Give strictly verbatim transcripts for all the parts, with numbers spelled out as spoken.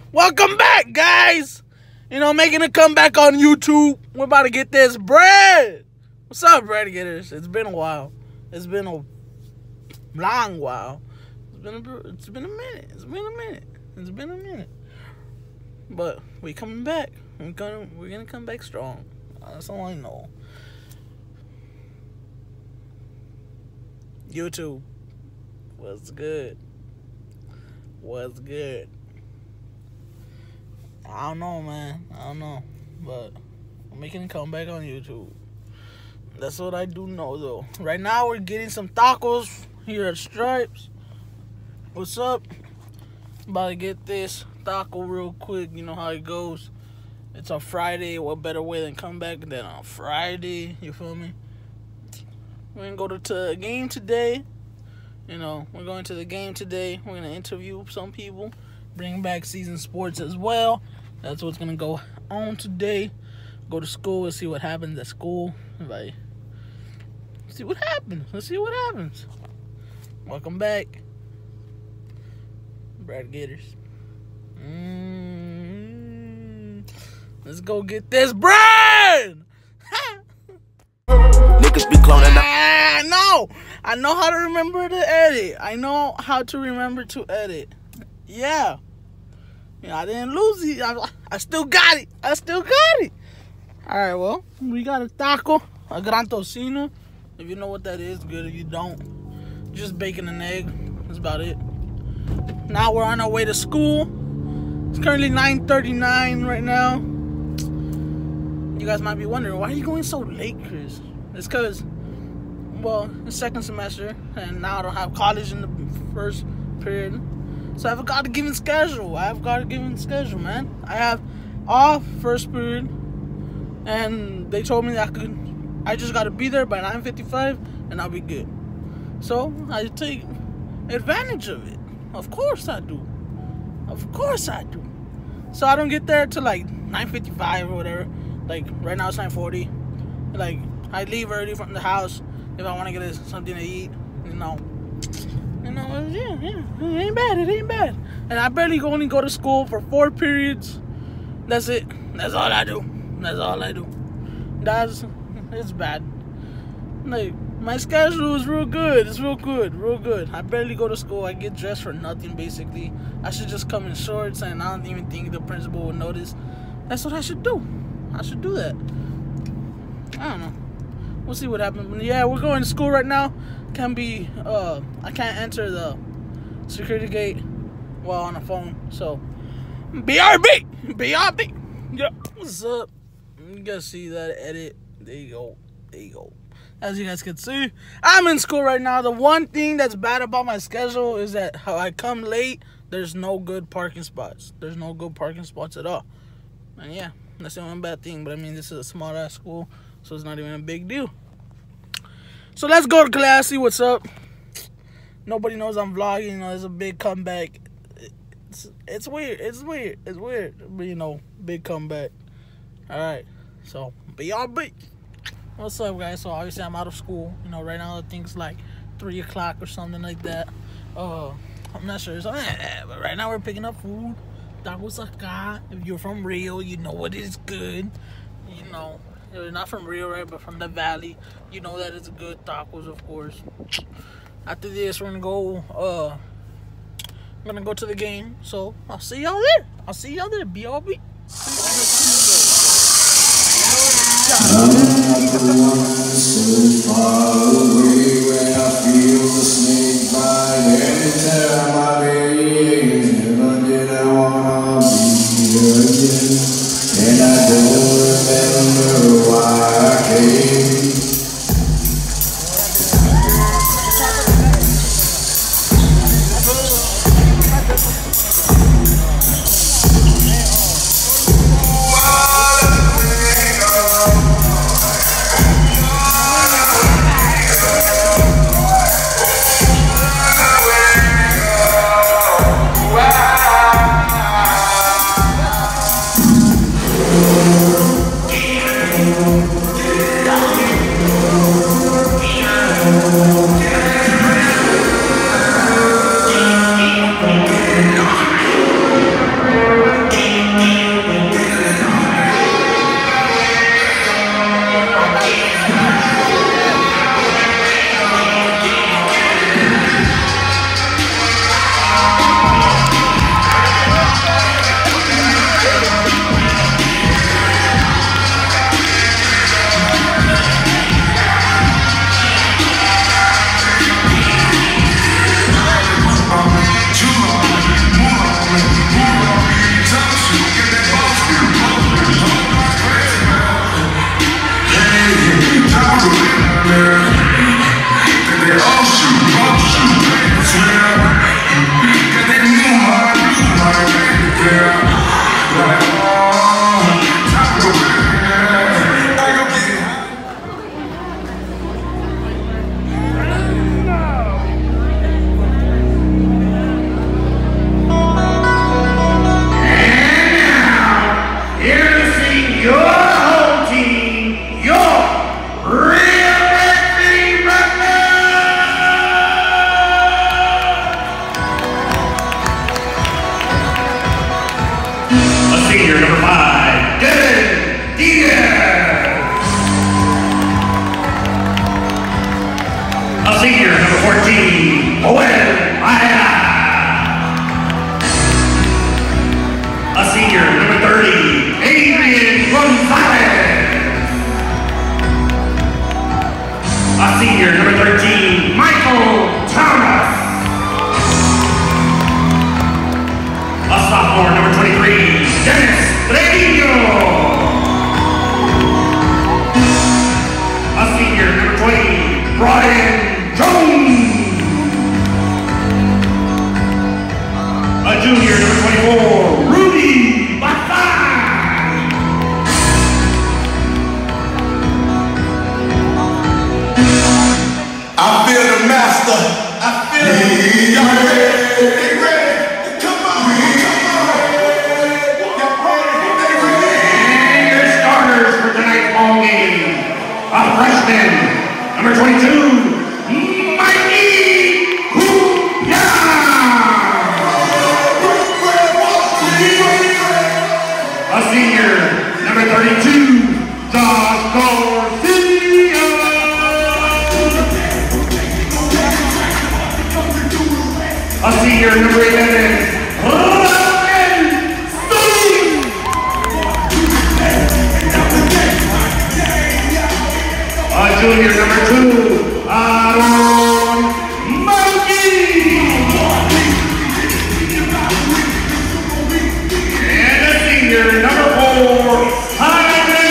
Welcome back, guys. You know, making a comeback on YouTube. We're about to get this bread. What's up, bread getters? It's been a while. It's been a long while. It's been a, it's been a minute. It's been a minute. It's been a minute. But we coming back. We're gonna we're gonna come back strong. That's all I know. YouTube. What's good? What's good? I don't know, man. I don't know. But I'm making a comeback on YouTube. That's what I do know, though. Right now, we're getting some tacos here at Stripes. What's up? About to get this taco real quick. You know how it goes. It's on Friday. What better way than come back than on Friday? You feel me? We're going to go to, to a game today. You know, we're going to the game today. We're going to interview some people. Bring back season sports as well. That's what's going to go on today. Go to school and see what happens at school. Like, see what happens. Let's see what happens. Welcome back. Brad Gators. Mm, let's go get this bread. Niggas be cloning up. I know. I know how to remember to edit. I know how to remember to edit. Yeah. You know, I didn't lose it. I, I still got it. I still got it. All right, well, we got a taco, a gran tocino. If you know what that is, good. If you don't, just bacon and egg. That's about it. Now we're on our way to school. It's currently nine thirty-nine right now. You guys might be wondering, why are you going so late, Chris? It's because, well, it's second semester, and now I don't have college in the first period. So I have a God-given schedule. I have a God-given schedule, man. I have off first period, and they told me that I could. I just got to be there by nine fifty-five, and I'll be good. So I take advantage of it. Of course I do. Of course I do. So I don't get there till like nine fifty-five or whatever. Like right now it's nine forty. Like I leave early from the house if I want to get something to eat. You know. You know, yeah, yeah, it ain't bad, it ain't bad. And I barely only go to school for four periods. That's it. That's all I do. That's all I do. That's, it's bad. Like, my schedule is real good. It's real good, real good. I barely go to school. I get dressed for nothing, basically. I should just come in shorts, and I don't even think the principal would notice. That's what I should do. I should do that. I don't know. We'll see what happens. But yeah, we're going to school right now. Can be, uh, I can't enter the security gate while on the phone. So, B R B! B R B! Yeah, what's up? You guys see that edit? There you go. There you go. As you guys can see, I'm in school right now. The one thing that's bad about my schedule is that how I come late, there's no good parking spots. There's no good parking spots at all. And yeah, that's the one bad thing. But I mean, this is a small ass school, so it's not even a big deal. So let's go to class, see what's up. Nobody knows I'm vlogging. You know, it's a big comeback. It's, it's weird. It's weird. It's weird. But, you know, big comeback. All right. So, B R B. What's up, guys? So, obviously, I'm out of school. You know, right now, I think it's like three o'clock or something like that. Uh, I'm not sure. So, eh, but right now, we're picking up food. Tacos acá. If you're from Rio, you know it is good. You know. You're not from Rio, right? But from the valley. You know that it's good tacos, of course. After this, we're gonna go. Uh, I'm gonna go to the game. So I'll see y'all there. I'll see y'all there. B R B. And I don't remember why I came. senior, number five, Devin Diaz. A senior, number fourteen, Joel Ayala. A senior, number thirty, Adrian Gonzalez. A senior, number thirteen, Michael Thomas. A sophomore, number twenty-three, Dennis Trevino. A senior, number twenty, Brian Jones. A junior, number twenty-four, Rudy Bathan. I feel the master. I feel it. Y'all ready? They ready? Come on, come on. They ready? And your starters for tonight's ball game. A freshman, number twenty-two, Mikey Kuya. A senior, number thirty-two, Josh Garcia. A senior, number eleven, Ryan Stone. A junior, number two, Aaron Monkey. And a senior, number four, Jaime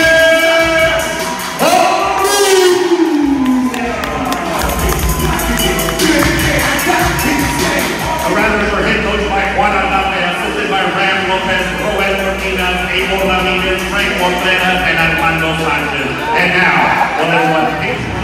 The Rattlers are head coached by Juan Aldape, assisted by Ram Lopez, Roel Martinez, Abel Ramirez, Frank Ortega, and Armando Sanchez. And now, well, let's watch the game.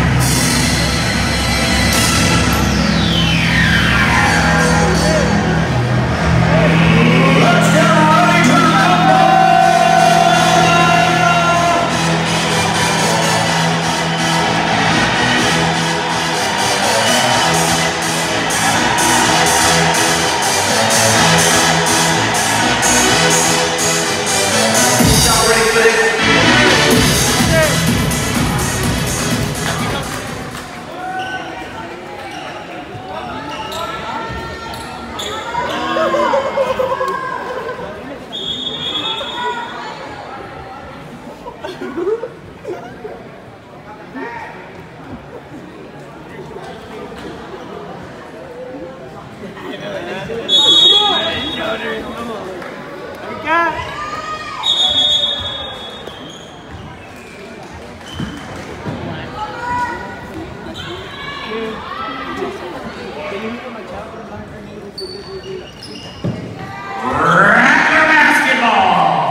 Rattler basketball.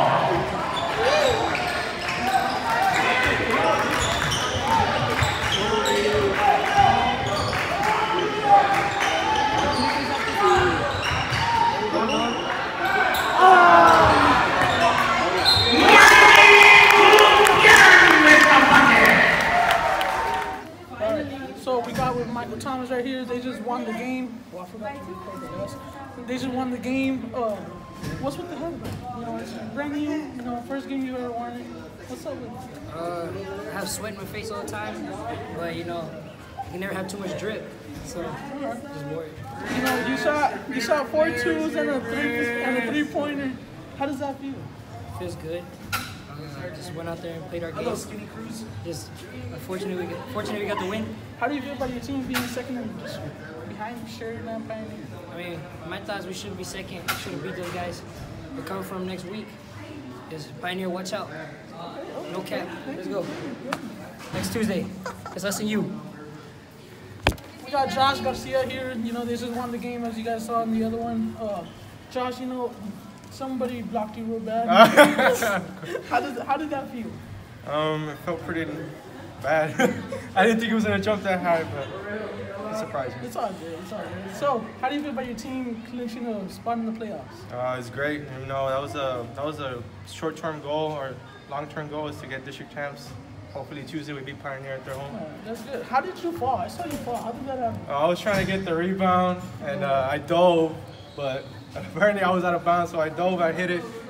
So we got with Michael Thomas right here. They just won the game. Well, I forgot to record the rest. They just won the game. Uh, what's with the headband? You know, it's brand new. You know, first game you ever won it. What's up with it? Uh, I have sweat in my face all the time, but you know, you can never have too much drip, so just worry. You know, you shot you shot four twos and a three and a three pointer. How does that feel? Feels good. Uh, just went out there and played our game. Skinny Cruise. Just fortunately we got, fortunately we got the win. How do you feel about your team being second in the district? Behind Sheridan and Pioneer? I mean, my thoughts we should be second. We should have beat those guys. We're coming from next week. Just Pioneer, watch out. No cap. Let's go. Next Tuesday. It's us and you. We got Josh Garcia here. You know, they just won the game as you guys saw in the other one. Uh, Josh, you know, somebody blocked you real bad. how did how did that feel? Um, it felt pretty bad. I didn't think it was gonna jump that high, but it surprised me. It's all good. It's all good. So, how do you feel about your team clinching a spot in the playoffs? Uh, it's great. You know, that was a that was a short-term goal. Or long-term goal is to get district champs. Hopefully Tuesday we beat Pioneer at their home. Uh, that's good. How did you fall? I saw you fall. How did that happen? Uh, I was trying to get the rebound and uh, I dove, but apparently I was out of bounds, so I dove, I hit it,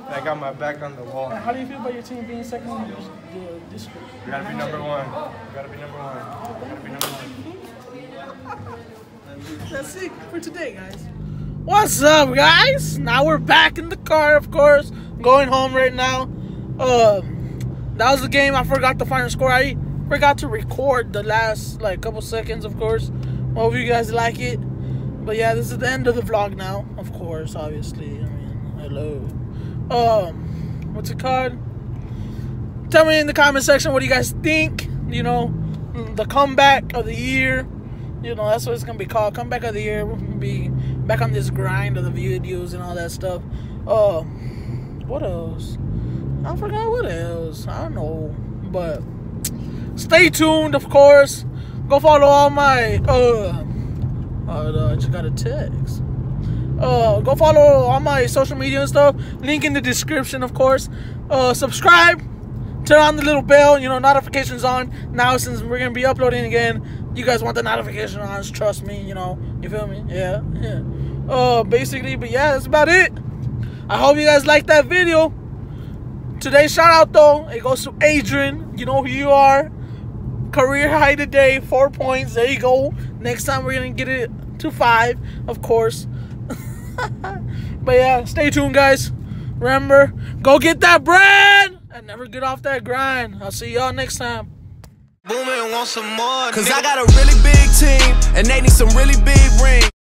I got my back on the wall. How do you feel about your team being second in the district? We gotta be number one. We gotta be number one. We gotta be number one. That's it for today, guys. What's up, guys? Now we're back in the car, of course. Going home right now. Um, that was the game. I forgot the final score. I forgot to record the last like couple seconds, of course. Hope you guys like it. But yeah, this is the end of the vlog now, of course, obviously. I mean, hello. Um, what's it called? Tell me in the comment section what do you guys think. You know, the comeback of the year. You know, that's what it's gonna be called. Comeback of the year. We're gonna be back on this grind of the videos and all that stuff. Uh, what else? I forgot what else. I don't know. But stay tuned, of course. Go follow all my uh uh I just got a text. Uh go follow all my social media and stuff. Link in the description, of course. Uh subscribe. Turn on the little bell, you know, notifications on. Now since we're gonna be uploading again, you guys want the notification on, trust me, you know. You feel me? Yeah, yeah. Uh basically, but yeah, that's about it. I hope you guys liked that video. Today's shout out though, it goes to Adrian. You know who you are. Career high today, four points. There you go. Next time we're gonna get it to five, of course. But yeah, stay tuned, guys. Remember, go get that bread and never get off that grind. I'll see y'all next time. Booming, want some more. Cause I got a really big team and they need some really big rings.